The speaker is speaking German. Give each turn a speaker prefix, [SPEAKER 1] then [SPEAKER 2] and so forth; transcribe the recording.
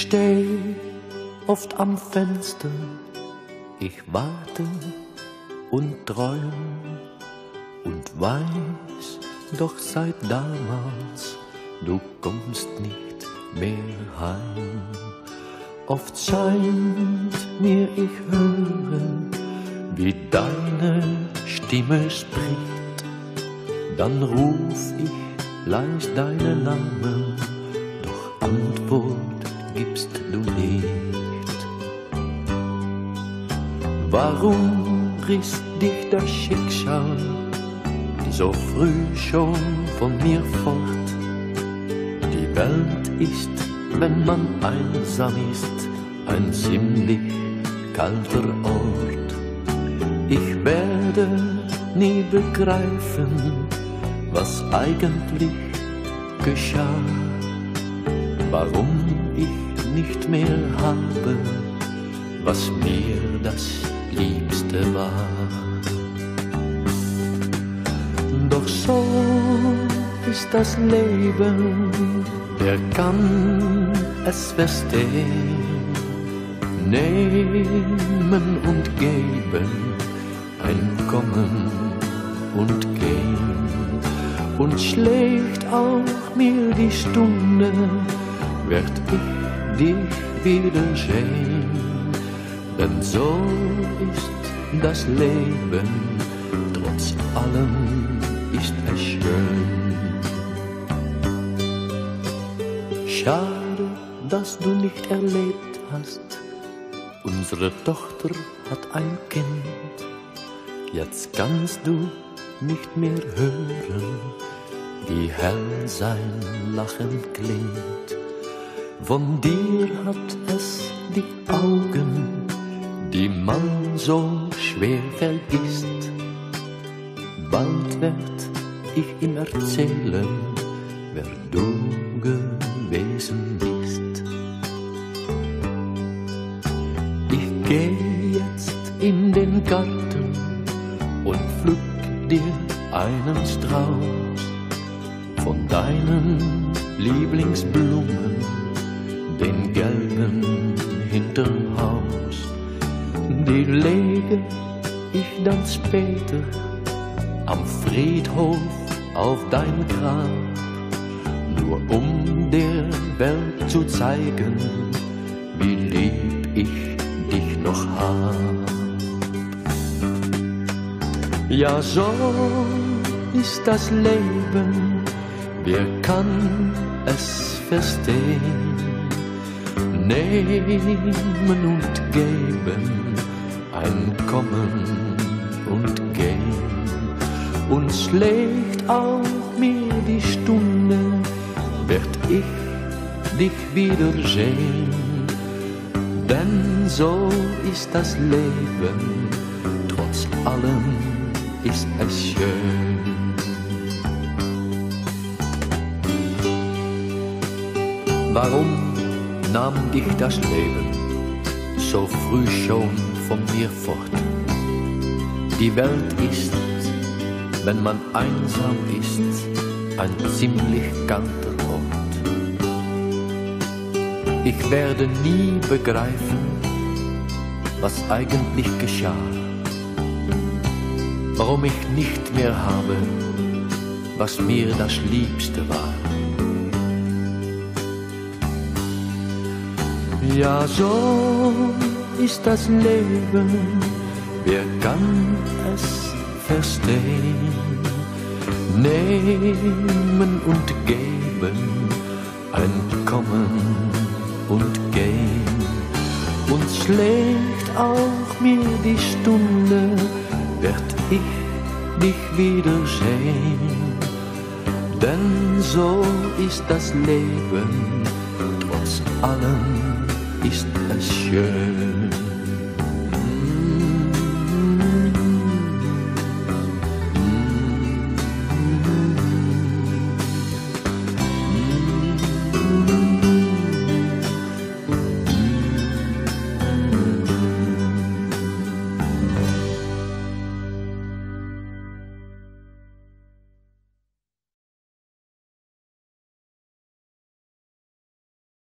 [SPEAKER 1] steh oft am Fenster, ich warte und träum und weiß, doch seit damals, du kommst nicht mehr heim. Oft scheint mir, ich höre, wie deine Stimme spricht, dann ruf ich leis deinen Namen, doch Antwort gibst du nicht. Warum riss dich das Schicksal so früh schon von mir fort? Die Welt ist, wenn man einsam ist, ein ziemlich kalter Ort. Ich werde nie begreifen, was eigentlich geschah, warum ich nicht mehr habe, was mir das Liebste war. Doch so ist das Leben, wer kann es verstehen? Nehmen und geben, ein Kommen und Gehen. Und schlägt auch mir die Stunde, werd ich dich wiedersehen. Denn so ist das Leben, trotz allem ist es schön. Schade, dass du nicht erlebt hast, unsere Tochter hat ein Kind. Jetzt kannst du nicht mehr hören, wie hell sein Lachen klingt. Von dir hat es die Augen, die man so schwer vergisst. Bald werd ich ihm erzählen, wer du gewesen bist. Ich geh jetzt in den Garten und pflück dir einen Strauß von deinen Lieblingsblumen, den gelben hinterm Haus. Die lege ich dann später am Friedhof auf dein Grab, nur um der Welt zu zeigen, wie lieb ich dich noch hab. Ja, so ist das Leben, wer kann es verstehen? Nehmen und geben, ein Kommen und Gehen. Und schlägt auch mir die Stunde, werd ich dich wiedersehen. Denn so ist das Leben, trotz allem ist es schön. Warum nahm dich das Leben so früh schon von mir fort? Die Welt ist, wenn man einsam ist, ein ziemlich kalter Ort. Ich werde nie begreifen, was eigentlich geschah, warum ich nicht mehr habe, was mir das Liebste war. Ja, so ist das Leben, wer kann es verstehen? Nehmen und geben, ein Kommen und Gehen. Und schlägt auch mir die Stunde, werd ich dich wiedersehen. Denn so ist das Leben, trotz allem ist es schön.